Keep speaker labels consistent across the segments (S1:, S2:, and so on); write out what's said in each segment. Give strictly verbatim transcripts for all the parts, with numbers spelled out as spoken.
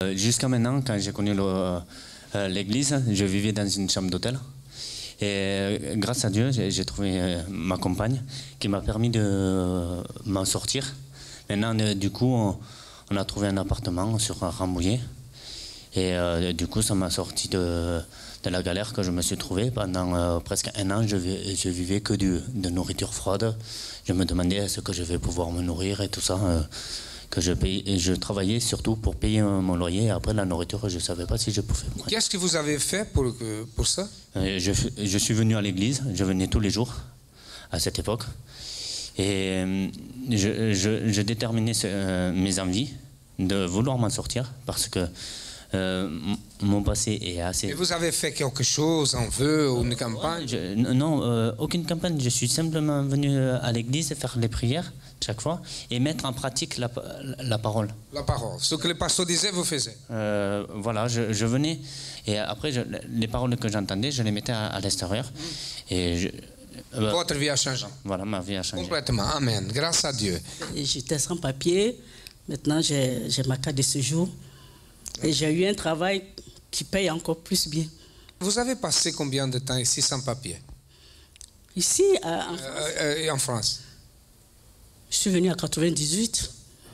S1: Jusqu'à maintenant, quand j'ai connu l'église, je vivais dans une chambre d'hôtel. Et grâce à Dieu, j'ai trouvé ma compagne qui m'a permis de m'en sortir. Maintenant, du coup, on, on a trouvé un appartement sur Rambouillet. Et euh, du coup, ça m'a sorti de, de la galère que je me suis trouvée. Pendant euh, presque un an, je, je vivais que du, de nourriture froide. Je me demandais est-ce que je vais pouvoir me nourrir et tout ça. Euh, que je, paye, et je travaillais surtout pour payer mon loyer. Et après, la nourriture, je ne savais pas si je pouvais.
S2: Qu'est-ce que vous avez fait pour, pour ça?
S1: euh, je, je suis venu à l'église. Je venais tous les jours à cette époque. Et je, je, je déterminais ce, mes envies de vouloir m'en sortir parce que euh, mon passé est assez...
S2: Et vous avez fait quelque chose, un vœu ou une campagne?
S1: je, Non, euh, aucune campagne. Je suis simplement venu à l'église faire les prières chaque fois et mettre en pratique la, la parole.
S2: La parole. Ce que le pasteur disait, vous faisiez?
S1: euh, Voilà, je, je venais et après, je, les paroles que j'entendais, je les mettais à, à l'extérieur. Mmh. Et je,
S2: euh, Votre vie a changé?
S1: Voilà, ma vie a changé.
S2: Complètement, amen. Grâce à Dieu.
S3: J'étais sans papier. Maintenant, j'ai ma carte de séjour. Et j'ai eu un travail qui paye encore plus bien.
S2: Vous avez passé combien de temps ici sans papier?
S3: Ici, euh, en, France.
S2: Euh, euh, en France?
S3: Je suis venu en quatre-vingt-dix-huit.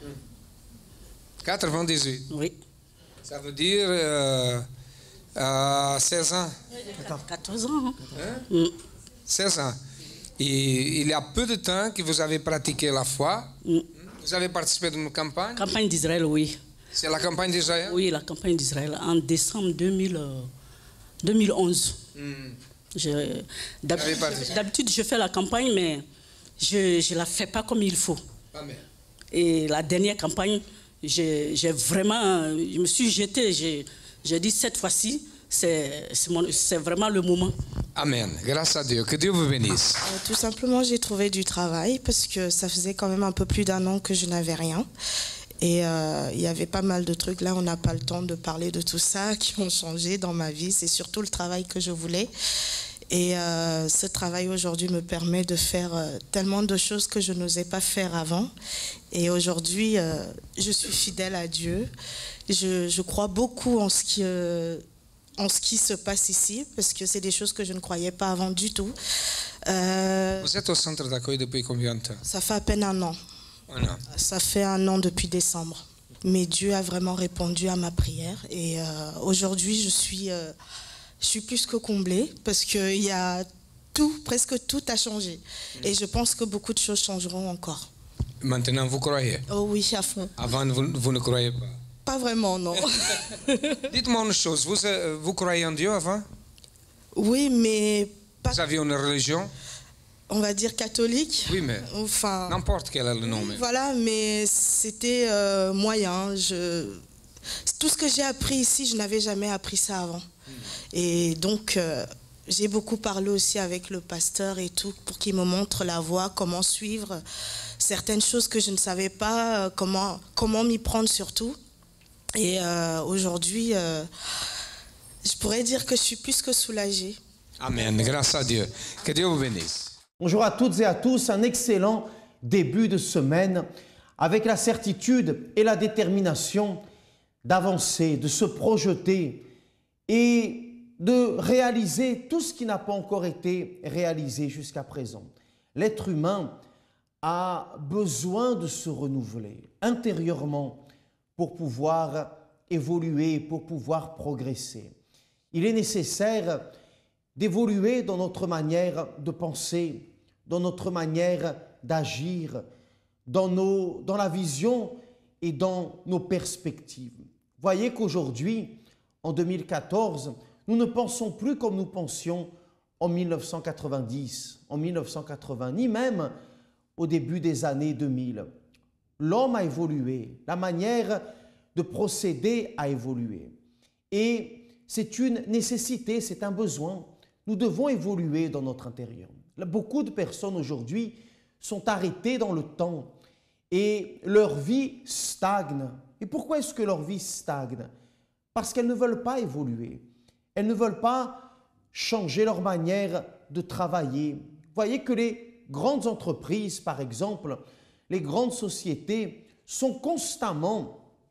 S2: quatre-vingt-dix-huit?
S3: Oui.
S2: Ça veut dire euh, euh, seize ans?
S3: quatorze ans. Hein?
S2: Hein?
S3: Mm.
S2: seize ans. Et il y a peu de temps que vous avez pratiqué la foi. Mm. Vous avez participé d'une campagne?
S3: Campagne d'Israël, oui.
S2: C'est la campagne d'Israël?
S3: Oui, la campagne d'Israël, en décembre deux mille, deux mille onze. Mm. D'habitude, je fais la campagne, mais je ne la fais pas comme il faut.
S2: Amen.
S3: Et la dernière campagne, j'ai vraiment, je me suis jetée, j'ai dit cette fois-ci, c'est vraiment le moment.
S2: Amen. Grâce à Dieu. Que Dieu vous bénisse.
S4: Euh, tout simplement, j'ai trouvé du travail parce que ça faisait quand même un peu plus d'un an que je n'avais rien. Et euh, il y avait pas mal de trucs. Là, on n'a pas le temps de parler de tout ça qui ont changé dans ma vie. C'est surtout le travail que je voulais. Et euh, ce travail aujourd'hui me permet de faire euh, tellement de choses que je n'osais pas faire avant. Et aujourd'hui, euh, je suis fidèle à Dieu. Je, je crois beaucoup en ce qui... Euh, en ce qui se passe ici, parce que c'est des choses que je ne croyais pas avant du tout.
S2: Euh, Vous êtes au centre d'accueil depuis combien de temps?
S4: Ça fait à peine un an.
S2: Un an.
S4: Ça fait un an depuis décembre. Mais Dieu a vraiment répondu à ma prière. Et euh, aujourd'hui, je suis, euh, je suis plus que comblée, parce que y a tout, presque tout a changé. Et je pense que beaucoup de choses changeront encore.
S2: Maintenant, vous croyez?
S4: Oh oui, à fond.
S2: Avant, vous, vous ne croyez pas?
S4: Pas vraiment, non.
S2: Dites-moi une chose, vous, vous croyez en Dieu avant?
S4: Oui, mais... Pas...
S2: Vous aviez une religion?
S4: On va dire catholique.
S2: Oui, mais
S4: enfin,
S2: n'importe quel est le nom. Mais...
S4: Voilà, mais c'était euh, moyen. Je... Tout ce que j'ai appris ici, je n'avais jamais appris ça avant. Hmm. Et donc, euh, j'ai beaucoup parlé aussi avec le pasteur et tout, pour qu'il me montre la voie, comment suivre certaines choses que je ne savais pas, comment, comment m'y prendre surtout. Et euh, aujourd'hui, euh, je pourrais dire que je suis plus que soulagée.
S2: Amen. Grâce à Dieu. Que Dieu vous bénisse.
S5: Bonjour à toutes et à tous. Un excellent début de semaine avec la certitude et la détermination d'avancer, de se projeter et de réaliser tout ce qui n'a pas encore été réalisé jusqu'à présent. L'être humain a besoin de se renouveler intérieurement pour pouvoir évoluer, pour pouvoir progresser. Il est nécessaire d'évoluer dans notre manière de penser, dans notre manière d'agir, dans, nos, dans la vision et dans nos perspectives. Voyez qu'aujourd'hui, en deux mille quatorze, nous ne pensons plus comme nous pensions en mille neuf cent quatre-vingt-dix, en mille neuf cent quatre-vingts, ni même au début des années deux mille. L'homme a évolué, la manière de procéder a évolué. Et c'est une nécessité, c'est un besoin. Nous devons évoluer dans notre intérieur. Beaucoup de personnes aujourd'hui sont arrêtées dans le temps et leur vie stagne. Et pourquoi est-ce que leur vie stagne? Parce qu'elles ne veulent pas évoluer. Elles ne veulent pas changer leur manière de travailler. Vous voyez que les grandes entreprises, par exemple, les grandes sociétés sont constamment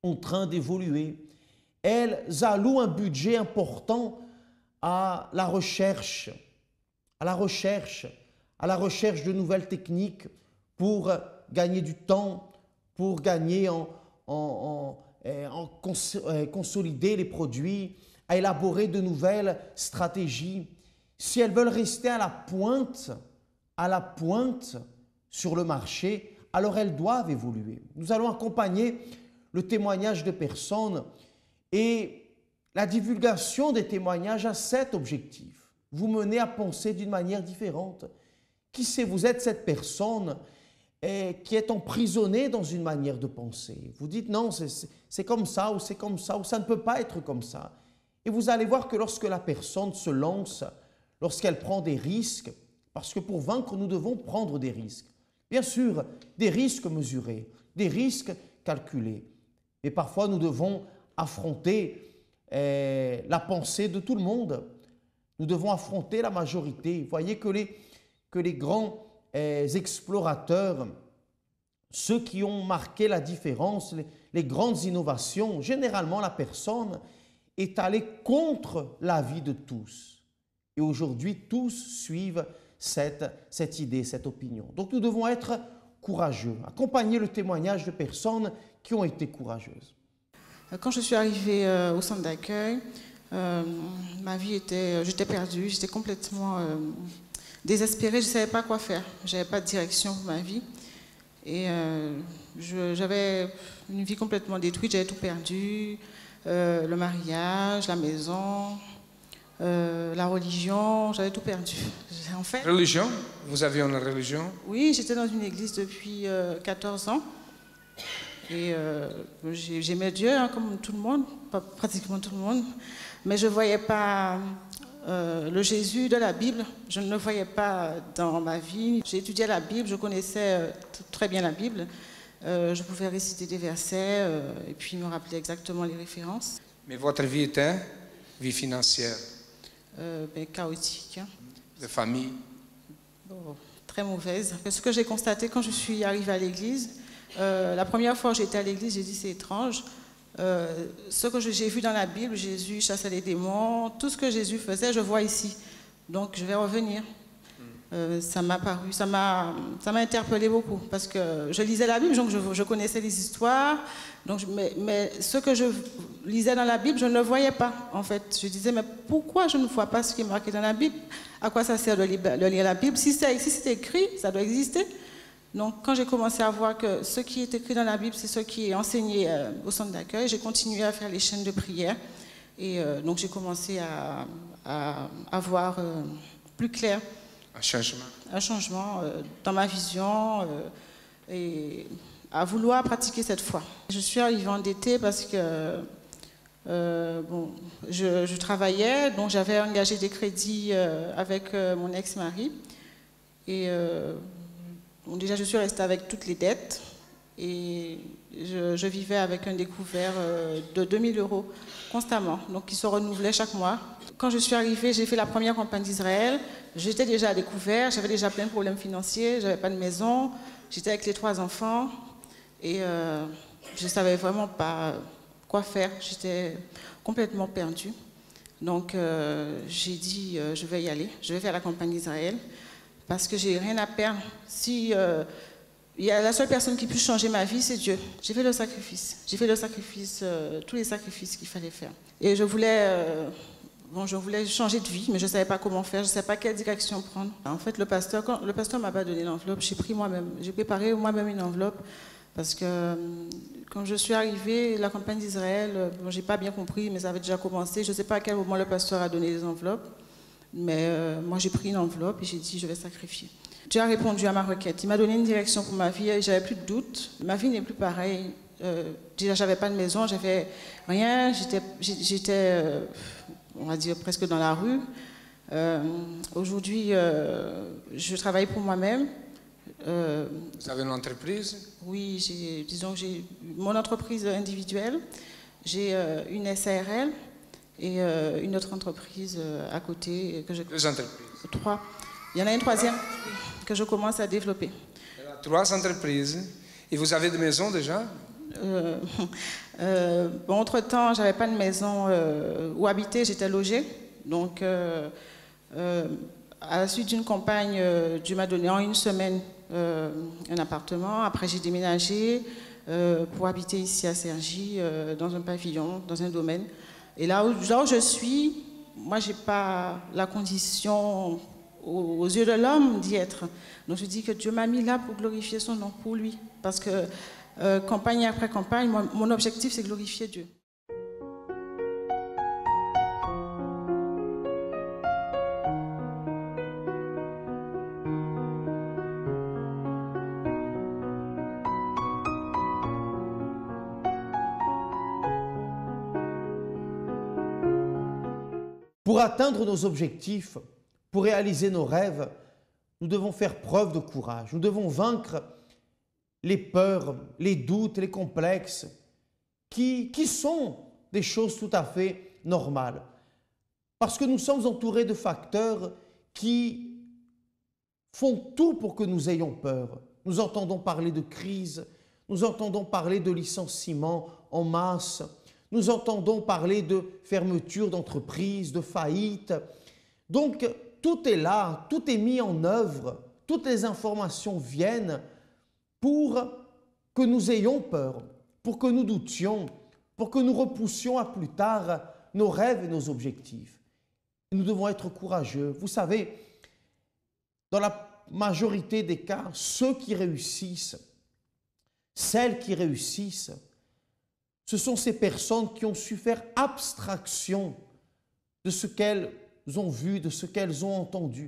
S5: en train d'évoluer. Elles allouent un budget important à la recherche, à la recherche, à la recherche de nouvelles techniques pour gagner du temps, pour gagner en, en, en, en cons, consolider les produits, à élaborer de nouvelles stratégies. Si elles veulent rester à la pointe, à la pointe sur le marché, alors elles doivent évoluer. Nous allons accompagner le témoignage de personnes et la divulgation des témoignages a cet objectif. Vous menez à penser d'une manière différente. Qui sait, vous êtes cette personne eh, qui est emprisonnée dans une manière de penser. Vous dites non, c'est comme ça ou c'est comme ça ou ça ne peut pas être comme ça. Et vous allez voir que lorsque la personne se lance, lorsqu'elle prend des risques, parce que pour vaincre, nous devons prendre des risques. Bien sûr, des risques mesurés, des risques calculés. Mais parfois, nous devons affronter eh, la pensée de tout le monde. Nous devons affronter la majorité. Vous voyez que les, que les grands eh, explorateurs, ceux qui ont marqué la différence, les, les grandes innovations, généralement la personne est allée contre l'avis de tous. Et aujourd'hui, tous suivent cette, cette idée, cette opinion. Donc nous devons être courageux, accompagner le témoignage de personnes qui ont été courageuses.
S6: Quand je suis arrivée euh, au centre d'accueil, euh, ma vie était, j'étais perdue, j'étais complètement euh, désespérée, je ne savais pas quoi faire, je n'avais pas de direction pour ma vie. Et euh, j'avais une vie complètement détruite, j'avais tout perdu, euh, le mariage, la maison, euh, la religion, j'avais tout perdu. En fait,
S2: religion? Vous aviez une religion?
S6: Oui, j'étais dans une église depuis euh, quatorze ans. Et euh, j'aimais Dieu, hein, comme tout le monde, pas pratiquement tout le monde, mais je ne voyais pas euh, le Jésus de la Bible, je ne le voyais pas dans ma vie. J'ai étudié la Bible, je connaissais euh, très bien la Bible, euh, je pouvais réciter des versets euh, et puis me rappeler exactement les références.
S2: Mais votre vie était vie financière?
S6: euh, ben, Chaotique. Hein.
S2: De famille?
S6: Bon, très mauvaise. Ce que j'ai constaté quand je suis arrivée à l'église, Euh, la première fois que j'étais à l'église, j'ai dit c'est étrange. Euh, ce que j'ai vu dans la Bible, Jésus chassait les démons, tout ce que Jésus faisait, je vois ici. Donc je vais revenir. Euh, ça m'a paru, ça m'a, ça m'a interpellé beaucoup parce que je lisais la Bible, donc je, je connaissais les histoires. Donc, je, mais, mais ce que je lisais dans la Bible, je ne le voyais pas. En fait, je disais mais pourquoi je ne vois pas ce qui est marqué dans la Bible? À quoi ça sert de lire, de lire la Bible? Si c'est, si c'est écrit, ça doit exister. Donc, quand j'ai commencé à voir que ce qui est écrit dans la Bible, c'est ce qui est enseigné euh, au centre d'accueil, j'ai continué à faire les chaînes de prière. Et euh, donc, j'ai commencé à, à, à voir euh, plus clair.
S2: Un changement.
S6: Un changement euh, dans ma vision euh, et à vouloir pratiquer cette foi. Je suis arrivée endettée parce que euh, bon, je, je travaillais, donc j'avais engagé des crédits euh, avec euh, mon ex-mari. Et euh, Bon, déjà, je suis restée avec toutes les dettes et je, je vivais avec un découvert de deux mille euros constamment, donc qui se renouvelait chaque mois. Quand je suis arrivée, j'ai fait la première campagne d'Israël. J'étais déjà à découvert, j'avais déjà plein de problèmes financiers, je n'avais pas de maison, j'étais avec les trois enfants et euh, je ne savais vraiment pas quoi faire. J'étais complètement perdue. Donc, euh, j'ai dit, euh, je vais y aller, je vais faire la campagne d'Israël. Parce que j'ai rien à perdre. Si euh, il y a la seule personne qui puisse changer ma vie, c'est Dieu. J'ai fait le sacrifice. J'ai fait le sacrifice, euh, tous les sacrifices qu'il fallait faire. Et je voulais, euh, bon, je voulais changer de vie, mais je ne savais pas comment faire. Je ne savais pas quelle direction prendre. En fait, le pasteur, quand le pasteur m'a pas donné l'enveloppe, j'ai pris moi-même, j'ai préparé moi-même une enveloppe parce que quand je suis arrivée, la campagne d'Israël, bon, j'ai pas bien compris, mais ça avait déjà commencé. Je ne sais pas à quel moment le pasteur a donné les enveloppes. Mais euh, moi, j'ai pris une enveloppe et j'ai dit, je vais sacrifier. Dieu a répondu à ma requête. Il m'a donné une direction pour ma vie et j'avais plus de doute. Ma vie n'est plus pareille. Euh, déjà, j'avais pas de maison, j'avais rien. J'étais, j'étais euh, on va dire, presque dans la rue. Euh, aujourd'hui, euh, je travaille pour moi-même. Euh,
S2: Vous avez une entreprise?
S6: Oui, j'ai, disons que j'ai mon entreprise individuelle. J'ai euh, une S A R L. Et euh, une autre entreprise euh, à côté. Que je...
S2: Deux entreprises?
S6: Trois. Il y en a une troisième que je commence à développer.
S2: Il y a trois entreprises. Et vous avez des maisons déjà?
S6: Euh, euh, bon, entre-temps, je n'avais pas de maison euh, où habiter, j'étais logée. Donc, euh, euh, à la suite d'une campagne, euh, Dieu m'a donné en une semaine euh, un appartement. Après, j'ai déménagé euh, pour habiter ici à Cergy, euh, dans un pavillon, dans un domaine. Et là où, là où je suis, moi, je n'ai pas la condition aux, aux yeux de l'homme d'y être. Donc, je dis que Dieu m'a mis là pour glorifier son nom, pour lui. Parce que euh, campagne après campagne, moi, mon objectif, c'est glorifier Dieu.
S5: Pour atteindre nos objectifs, pour réaliser nos rêves, nous devons faire preuve de courage. Nous devons vaincre les peurs, les doutes, les complexes, qui, qui sont des choses tout à fait normales. Parce que nous sommes entourés de facteurs qui font tout pour que nous ayons peur. Nous entendons parler de crise, nous entendons parler de licenciements en masse, nous entendons parler de fermeture d'entreprises, de faillite. Donc, tout est là, tout est mis en œuvre, toutes les informations viennent pour que nous ayons peur, pour que nous doutions, pour que nous repoussions à plus tard nos rêves et nos objectifs. Nous devons être courageux. Vous savez, dans la majorité des cas, ceux qui réussissent, celles qui réussissent, ce sont ces personnes qui ont su faire abstraction de ce qu'elles ont vu, de ce qu'elles ont entendu.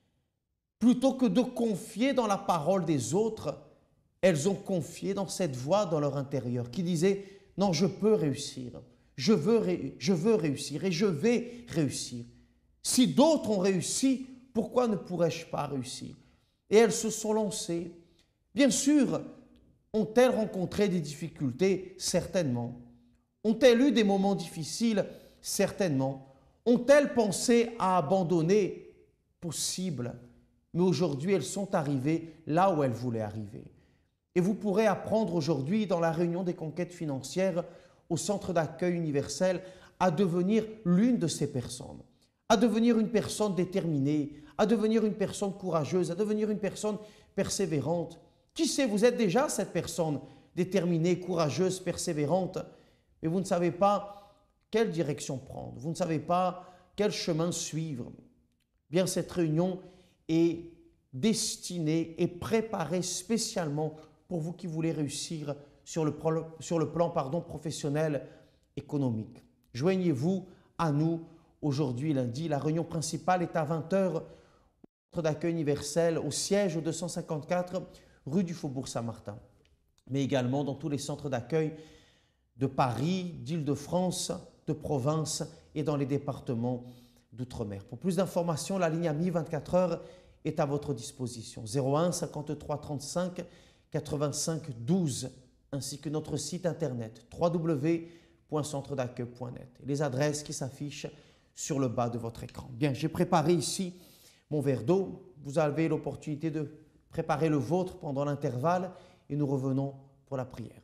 S5: Plutôt que de confier dans la parole des autres, elles ont confié dans cette voix dans leur intérieur qui disait « Non, je peux réussir, je veux, ré je veux réussir et je vais réussir. Si d'autres ont réussi, pourquoi ne pourrais-je pas réussir ?» Et elles se sont lancées. Bien sûr, ont-elles rencontré des difficultés? Certainement. Ont-elles eu des moments difficiles? Certainement. Ont-elles pensé à abandonner? Possible. Mais aujourd'hui, elles sont arrivées là où elles voulaient arriver. Et vous pourrez apprendre aujourd'hui, dans la réunion des conquêtes financières, au Centre d'accueil universel, à devenir l'une de ces personnes, à devenir une personne déterminée, à devenir une personne courageuse, à devenir une personne persévérante. Qui sait, vous êtes déjà cette personne déterminée, courageuse, persévérante, mais vous ne savez pas quelle direction prendre, vous ne savez pas quel chemin suivre. Bien, cette réunion est destinée et préparée spécialement pour vous qui voulez réussir sur le, sur le plan pardon, professionnel, économique. Joignez-vous à nous aujourd'hui, lundi. La réunion principale est à vingt heures au centre d'accueil universel, au siège deux cent cinquante-quatre rue du Faubourg Saint-Martin, mais également dans tous les centres d'accueil de Paris, d'Île-de-France, de province et dans les départements d'outre-mer. Pour plus d'informations, la ligne A M I vingt-quatre heures est à votre disposition. zéro un cinquante-trois trente-cinq quatre-vingt-cinq douze ainsi que notre site internet w w w point centre d'accueil point net. Les adresses qui s'affichent sur le bas de votre écran. Bien, j'ai préparé ici mon verre d'eau. Vous avez l'opportunité de préparer le vôtre pendant l'intervalle et nous revenons pour la prière.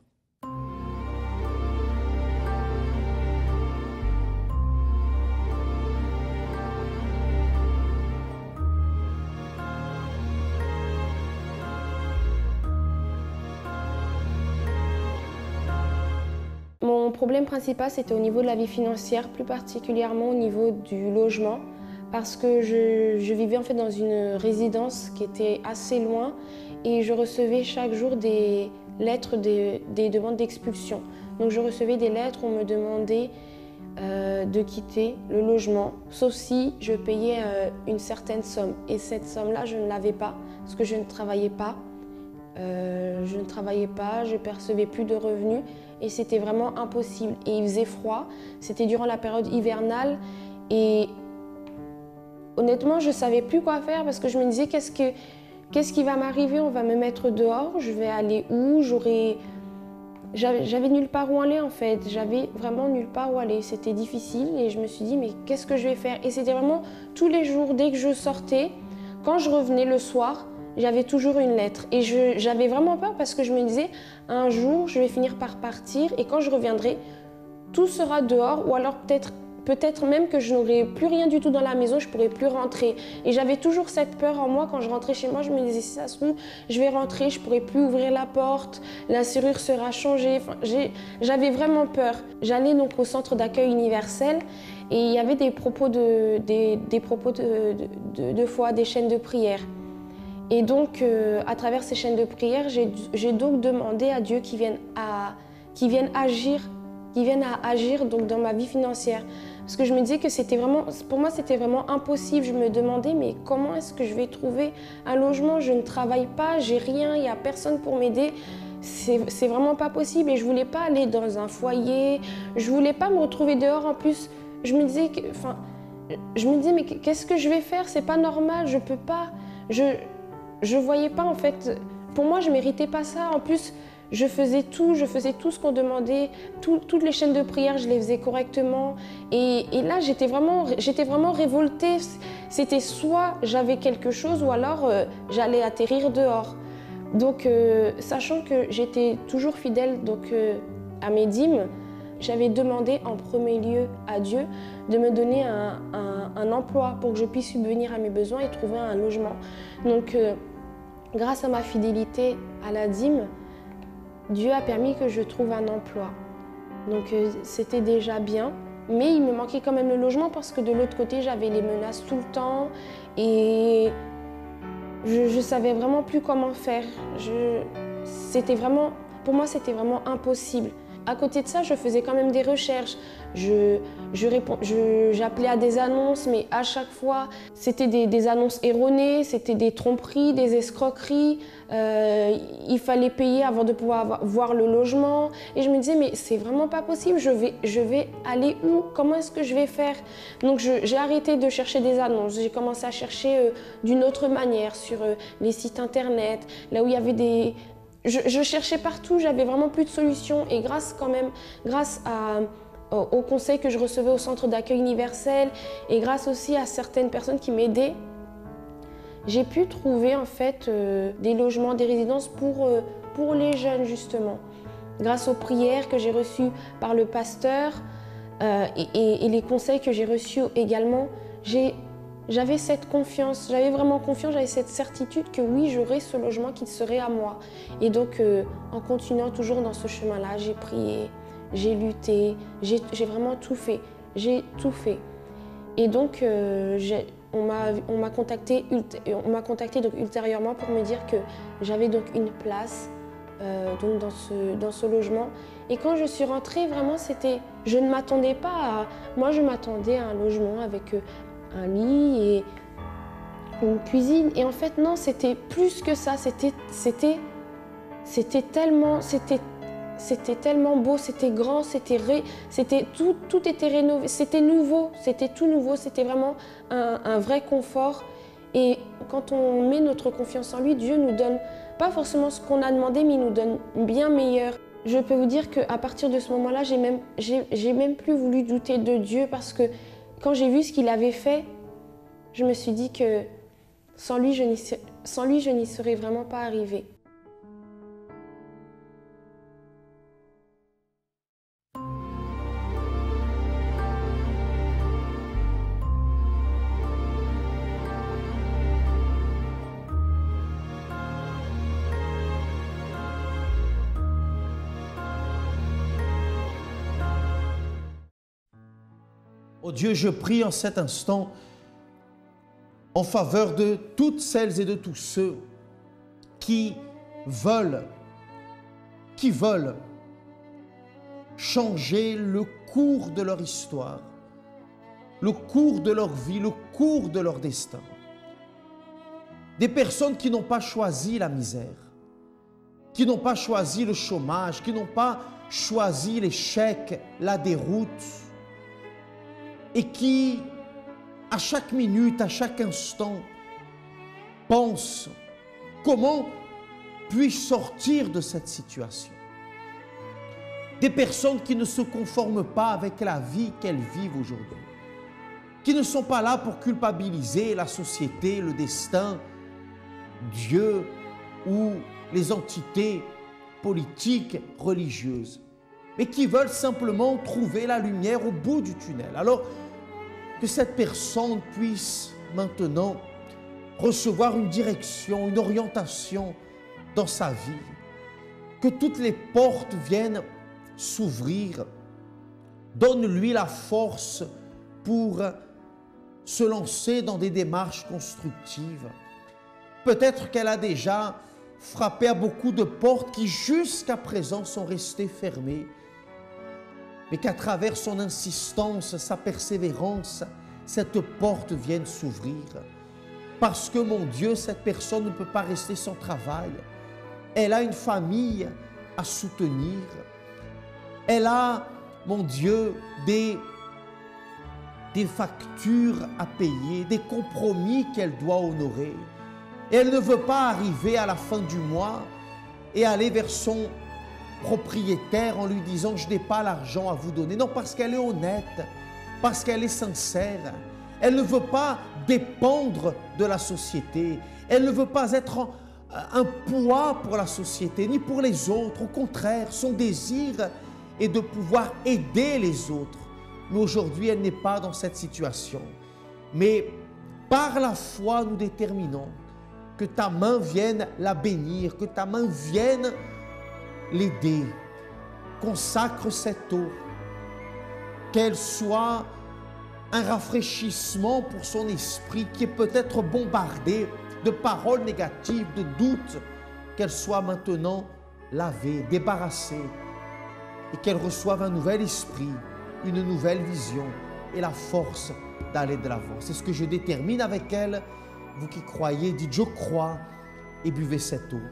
S7: Mon problème principal, c'était au niveau de la vie financière, plus particulièrement au niveau du logement, parce que je, je vivais en fait dans une résidence qui était assez loin et je recevais chaque jour des lettres, des, des demandes d'expulsion. Donc je recevais des lettres où on me demandait euh, de quitter le logement, sauf si je payais euh, une certaine somme. Et cette somme-là, je ne l'avais pas, parce que je ne travaillais pas. Euh, je ne travaillais pas, je percevais plus de revenus et c'était vraiment impossible. Et il faisait froid, c'était durant la période hivernale et honnêtement, je ne savais plus quoi faire parce que je me disais qu'est-ce que, qu'est-ce qui va m'arriver? On va me mettre dehors, je vais aller où? J'aurais... J'avais nulle part où aller en fait, j'avais vraiment nulle part où aller. C'était difficile et je me suis dit mais qu'est-ce que je vais faire? Et c'était vraiment tous les jours, dès que je sortais, quand je revenais le soir, j'avais toujours une lettre. Et j'avais vraiment peur parce que je me disais, un jour, je vais finir par partir et quand je reviendrai, tout sera dehors ou alors peut-être peut-être même que je n'aurai plus rien du tout dans la maison, je ne pourrai plus rentrer. Et j'avais toujours cette peur en moi quand je rentrais chez moi, je me disais, si ça se trouve, je vais rentrer, je ne pourrai plus ouvrir la porte, la serrure sera changée. Enfin, j'avais vraiment peur. J'allais donc au centre d'accueil universel et il y avait des propos de, des, des propos de, de, de, de foi, des chaînes de prière. Et donc, euh, à travers ces chaînes de prière, j'ai donc demandé à Dieu qu'il vienne, à, qu'il vienne agir, qu'il vienne à agir donc, dans ma vie financière. Parce que je me disais que c'était vraiment, pour moi, c'était vraiment impossible. Je me demandais, mais comment est-ce que je vais trouver un logement? Je ne travaille pas, j'ai rien, il n'y a personne pour m'aider. C'est vraiment pas possible. Et je ne voulais pas aller dans un foyer, je ne voulais pas me retrouver dehors. En plus, je me disais, que, enfin, je me disais mais qu'est-ce que je vais faire? C'est pas normal, je ne peux pas. Je je voyais pas, en fait, pour moi, je ne méritais pas ça. En plus, je faisais tout, je faisais tout ce qu'on demandait, tout, toutes les chaînes de prière, je les faisais correctement. Et, et là, j'étais vraiment, j'étais vraiment révoltée. C'était soit j'avais quelque chose ou alors euh, j'allais atterrir dehors. Donc, euh, sachant que j'étais toujours fidèle donc, euh, à mes dîmes, j'avais demandé en premier lieu à Dieu de me donner un, un, un emploi pour que je puisse subvenir à mes besoins et trouver un logement. Donc, euh, grâce à ma fidélité à la dîme, Dieu a permis que je trouve un emploi. Donc euh, c'était déjà bien, mais il me manquait quand même le logement parce que de l'autre côté, j'avais les menaces tout le temps et je ne savais vraiment plus comment faire. Je, c'était vraiment, pour moi, c'était vraiment impossible. À côté de ça, je faisais quand même des recherches. Je, je réponds, je, j'appelais à des annonces, mais à chaque fois, c'était des, des annonces erronées, c'était des tromperies, des escroqueries. Euh, il fallait payer avant de pouvoir avoir, voir le logement. Et je me disais, mais c'est vraiment pas possible, je vais, je vais aller où? Comment est-ce que je vais faire? Donc j'ai arrêté de chercher des annonces. J'ai commencé à chercher euh, d'une autre manière sur euh, les sites internet, là où il y avait des... Je, je cherchais partout, j'avais vraiment plus de solutions et grâce quand même, grâce à, au, au conseil que je recevais au centre d'accueil universel et grâce aussi à certaines personnes qui m'aidaient, j'ai pu trouver en fait euh, des logements, des résidences pour, euh, pour les jeunes justement. Grâce aux prières que j'ai reçues par le pasteur euh, et, et, et les conseils que j'ai reçus également, j'ai J'avais cette confiance, j'avais vraiment confiance, j'avais cette certitude que oui, j'aurais ce logement qui serait à moi. Et donc, euh, en continuant toujours dans ce chemin-là, j'ai prié, j'ai lutté, j'ai vraiment tout fait. J'ai tout fait. Et donc, euh, on m'a contacté, on m'a contacté donc ultérieurement pour me dire que j'avais donc une place euh, donc dans, ce, dans ce logement. Et quand je suis rentrée, vraiment, c'était, je ne m'attendais pas à... Moi, je m'attendais à un logement avec... Euh, un lit et une cuisine. Et en fait, non, c'était plus que ça. C'était, c'était, c'était tellement, c'était, c'était tellement beau, c'était grand, c'était ré, c'était tout, tout était rénové, c'était nouveau, c'était tout nouveau, c'était vraiment un, un vrai confort. Et quand on met notre confiance en lui, Dieu nous donne pas forcément ce qu'on a demandé, mais il nous donne bien meilleur. Je peux vous dire qu'à partir de ce moment-là, j'ai même, j'ai, j'ai même plus voulu douter de Dieu parce que quand j'ai vu ce qu'il avait fait, je me suis dit que sans lui, je n'y serais vraiment pas arrivée.
S5: Oh Dieu, je prie en cet instant en faveur de toutes celles et de tous ceux qui veulent, qui veulent changer le cours de leur histoire, le cours de leur vie, le cours de leur destin. Des personnes qui n'ont pas choisi la misère, qui n'ont pas choisi le chômage, qui n'ont pas choisi l'échec, la déroute, et qui, à chaque minute, à chaque instant, pensent comment puis-je sortir de cette situation. Des personnes qui ne se conforment pas avec la vie qu'elles vivent aujourd'hui, qui ne sont pas là pour culpabiliser la société, le destin, Dieu ou les entités politiques, religieuses, mais qui veulent simplement trouver la lumière au bout du tunnel. Alors que cette personne puisse maintenant recevoir une direction, une orientation dans sa vie, que toutes les portes viennent s'ouvrir, donne-lui la force pour se lancer dans des démarches constructives. Peut-être qu'elle a déjà frappé à beaucoup de portes qui jusqu'à présent sont restées fermées, mais qu'à travers son insistance, sa persévérance, cette porte vienne s'ouvrir. Parce que, mon Dieu, cette personne ne peut pas rester sans travail. Elle a une famille à soutenir. Elle a, mon Dieu, des, des factures à payer, des compromis qu'elle doit honorer. Et elle ne veut pas arriver à la fin du mois et aller vers son propriétaire en lui disant « je n'ai pas l'argent à vous donner ». Non, parce qu'elle est honnête, parce qu'elle est sincère. Elle ne veut pas dépendre de la société. Elle ne veut pas être un poids pour la société, ni pour les autres. Au contraire, son désir est de pouvoir aider les autres. Mais aujourd'hui, elle n'est pas dans cette situation. Mais par la foi, nous déterminons que ta main vienne la bénir, que ta main vienne l'aider. Consacre cette eau, qu'elle soit un rafraîchissement pour son esprit qui est peut-être bombardé de paroles négatives, de doutes, qu'elle soit maintenant lavée, débarrassée et qu'elle reçoive un nouvel esprit, une nouvelle vision et la force d'aller de l'avant. C'est ce que je détermine avec elle. Vous qui croyez, dites « je crois » et buvez cette eau.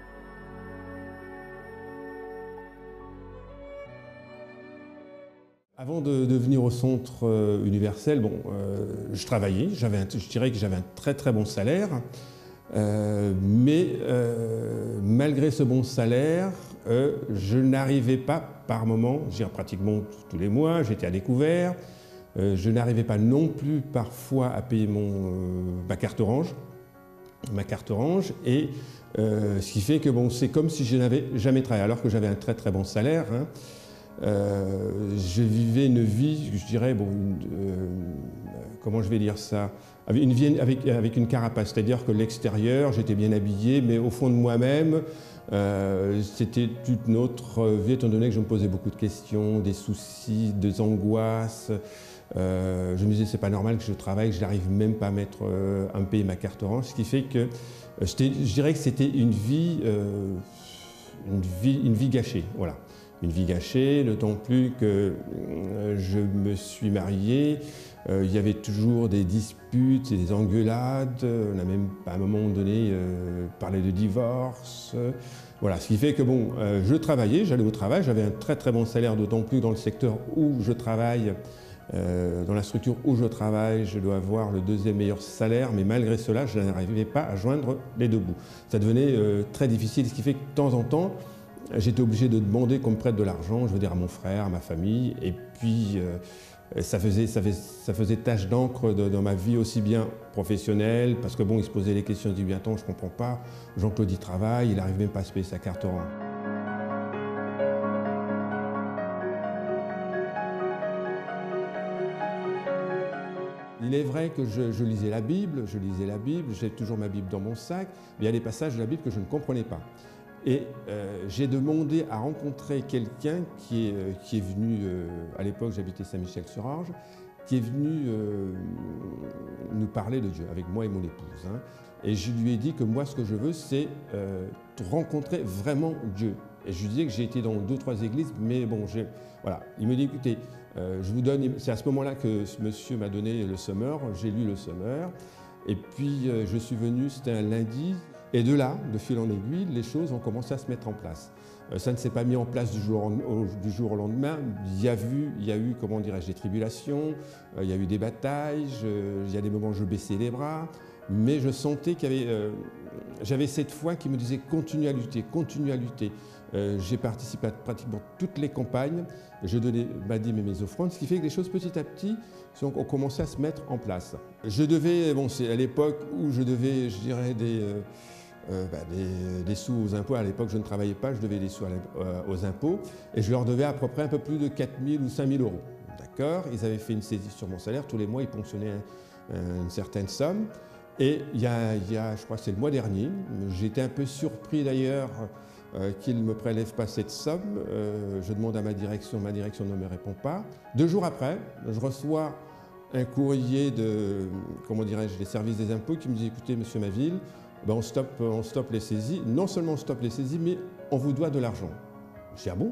S8: Avant de, de venir au centre euh, universel, bon, euh, je travaillais, j'avais un, je dirais que j'avais un très très bon salaire, euh, mais euh, malgré ce bon salaire, euh, je n'arrivais pas par moment, je dirais pratiquement tous les mois, j'étais à découvert, euh, je n'arrivais pas non plus parfois à payer mon, euh, ma carte orange, ma carte orange, et euh, ce qui fait que bon, c'est comme si je n'avais jamais travaillé, alors que j'avais un très très bon salaire. Hein. Euh, je vivais une vie, je dirais, bon, une, euh, comment je vais dire ça, une vie avec, avec une carapace, c'est-à-dire que l'extérieur, j'étais bien habillé, mais au fond de moi-même, euh, c'était toute une autre vie, étant donné que je me posais beaucoup de questions, des soucis, des angoisses. Euh, je me disais, c'est pas normal que je travaille, que je n'arrive même pas à, mettre, euh, à me payer ma carte orange, ce qui fait que, euh, je dirais que c'était une vie, euh, une vie, une vie gâchée, voilà. Une vie gâchée, d'autant plus que je me suis marié, euh, il y avait toujours des disputes et des engueulades, on a même à un moment donné euh, parlé de divorce. Voilà, ce qui fait que bon, euh, je travaillais, j'allais au travail, j'avais un très très bon salaire, d'autant plus dans le secteur où je travaille, euh, dans la structure où je travaille, je dois avoir le deuxième meilleur salaire, mais malgré cela, je n'arrivais pas à joindre les deux bouts. Ça devenait euh, très difficile, ce qui fait que de temps en temps, j'étais obligé de demander qu'on me prête de l'argent, je veux dire à mon frère, à ma famille, et puis euh, ça, faisait, ça, faisait, ça faisait tache d'encre dans ma vie aussi bien professionnelle, parce que bon, il se posait les questions, il dit, attends, je ne comprends pas, Jean-Claude y travaille, il n'arrive même pas à se payer sa carte orange. Il est vrai que je, je lisais la Bible, je lisais la Bible, j'ai toujours ma Bible dans mon sac, mais il y a des passages de la Bible que je ne comprenais pas. Et euh, j'ai demandé à rencontrer quelqu'un qui est, euh, qui est venu, euh, à l'époque j'habitais Saint-Michel-sur-Orge, qui est venu euh, nous parler de Dieu, avec moi et mon épouse. Hein. Et je lui ai dit que moi ce que je veux c'est euh, rencontrer vraiment Dieu. Et je lui disais que j'ai été dans deux ou trois églises, mais bon, voilà. Il me dit, écoutez, euh, je vous donne, c'est à ce moment-là que ce monsieur m'a donné le Summer, j'ai lu le Summer, et puis euh, je suis venu, c'était un lundi, et de là, de fil en aiguille, les choses ont commencé à se mettre en place. Euh, ça ne s'est pas mis en place du jour au, du jour au lendemain. Il y a, vu, il y a eu, comment dirais-je, des tribulations, euh, il y a eu des batailles, je, il y a des moments où je baissais les bras, mais je sentais qu'il y avait, euh, j'avais cette foi qui me disait continue à lutter, continue à lutter. Euh, j'ai participé à pratiquement toutes les campagnes. Je donnais ma dîme et mes offrandes, ce qui fait que les choses petit à petit ont commencé à se mettre en place. Je devais, bon, c'est à l'époque où je devais, je dirais, des, euh, euh, bah, des, des sous aux impôts. À l'époque, je ne travaillais pas, je devais des sous à euh, aux impôts et je leur devais à peu près un peu plus de quatre mille ou cinq mille euros. D'accord ? Ils avaient fait une saisie sur mon salaire. Tous les mois, ils ponctionnaient un, un, une certaine somme. Et il y a, il y a je crois que c'est le mois dernier, j'étais un peu surpris d'ailleurs euh, qu'ils ne me prélèvent pas cette somme. Euh, je demande à ma direction, ma direction ne me répond pas. Deux jours après, je reçois un courrier de, comment dirais-je, des services des impôts qui me dit « Écoutez, monsieur Maville, ben on, stoppe, on stoppe les saisies. Non seulement on stoppe les saisies, mais on vous doit de l'argent. » Je dis « Ah bon ?»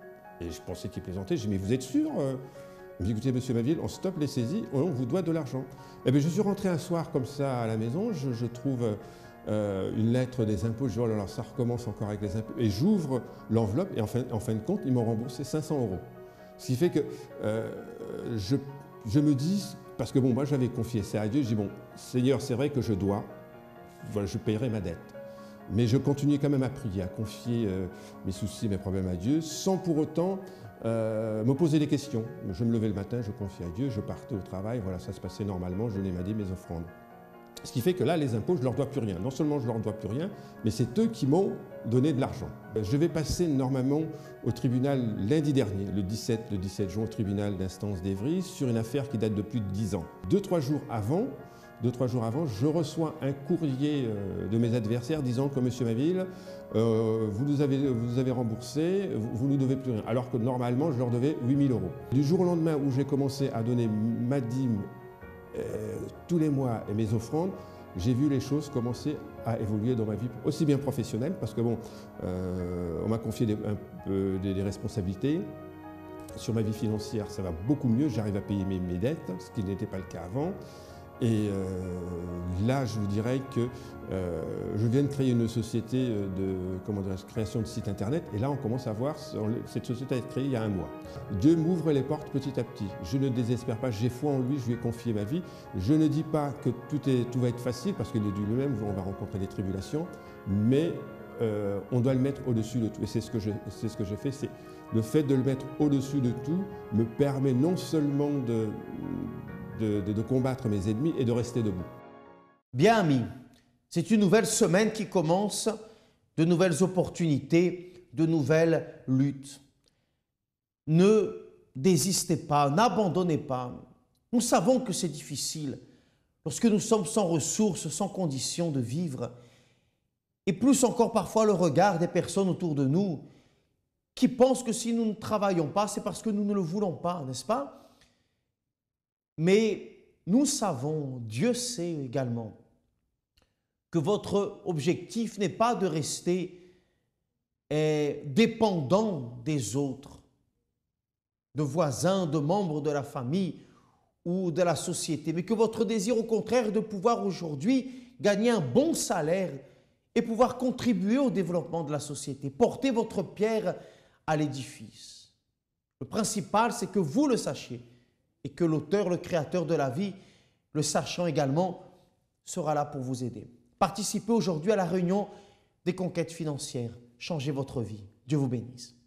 S8: Et je pensais qu'il plaisantait. Je dis « Mais vous êtes sûr ?» Il me dit « Écoutez, monsieur Maville, on stoppe les saisies, on vous doit de l'argent. » Eh bien, je suis rentré un soir comme ça à la maison, je, je trouve euh, une lettre des impôts, je dis « Oh là là, ça recommence encore avec les impôts. » Et j'ouvre l'enveloppe et en fin, en fin de compte, ils m'ont remboursé cinq cents euros. Ce qui fait que euh, je, je me dis, parce que bon, moi j'avais confié ça à Dieu, je dis « Bon, Seigneur, c'est vrai que je dois, voilà, je paierai ma dette. » Mais je continuais quand même à prier, à confier euh, mes soucis, mes problèmes à Dieu, sans pour autant euh, me poser des questions. Je me levais le matin, je confiais à Dieu, je partais au travail, voilà, ça se passait normalement, je donnais ma dîme, mes offrandes. Ce qui fait que là, les impôts, je ne leur dois plus rien. Non seulement je ne leur dois plus rien, mais c'est eux qui m'ont donné de l'argent. Je vais passer normalement au tribunal lundi dernier, le dix-sept, le dix-sept juin, au tribunal d'instance d'Evry, sur une affaire qui date de plus de dix ans. Deux, trois jours avant, Deux, trois jours avant, je reçois un courrier de mes adversaires disant que monsieur Maville, euh, vous nous avez, vous nous avez remboursé, vous, vous nous devez plus rien. Alors que normalement, je leur devais huit mille euros. Du jour au lendemain où j'ai commencé à donner ma dîme euh, tous les mois et mes offrandes, j'ai vu les choses commencer à évoluer dans ma vie, aussi bien professionnelle, parce que bon, euh, on m'a confié des, un peu des, des responsabilités. Sur ma vie financière, ça va beaucoup mieux, j'arrive à payer mes, mes dettes, ce qui n'était pas le cas avant. Et euh, là, je vous dirais que euh, je viens de créer une société de comment dirais-je, création de site internet. Et là, on commence à voir, cette société a été créée il y a un mois. Dieu m'ouvre les portes petit à petit. Je ne désespère pas, j'ai foi en lui, je lui ai confié ma vie. Je ne dis pas que tout, est, tout va être facile, parce qu'il est du lui-même, on va rencontrer des tribulations. Mais euh, on doit le mettre au-dessus de tout. Et c'est ce que je, c'est ce que je fais. C'est le fait de le mettre au-dessus de tout me permet non seulement de... De, de, de combattre mes ennemis et de rester debout.
S5: Bien amis, c'est une nouvelle semaine qui commence, de nouvelles opportunités, de nouvelles luttes. Ne désistez pas, n'abandonnez pas. Nous savons que c'est difficile lorsque nous sommes sans ressources, sans conditions de vivre. Et plus encore parfois le regard des personnes autour de nous qui pensent que si nous ne travaillons pas, c'est parce que nous ne le voulons pas, n'est-ce pas ? Mais nous savons, Dieu sait également, que votre objectif n'est pas de rester eh, dépendant des autres, de voisins, de membres de la famille ou de la société, mais que votre désir au contraire est de pouvoir aujourd'hui gagner un bon salaire et pouvoir contribuer au développement de la société, porter votre pierre à l'édifice. Le principal, c'est que vous le sachiez, et que l'auteur, le créateur de la vie, le sachant également, sera là pour vous aider. Participez aujourd'hui à la réunion des conquêtes financières. Changez votre vie. Dieu vous bénisse.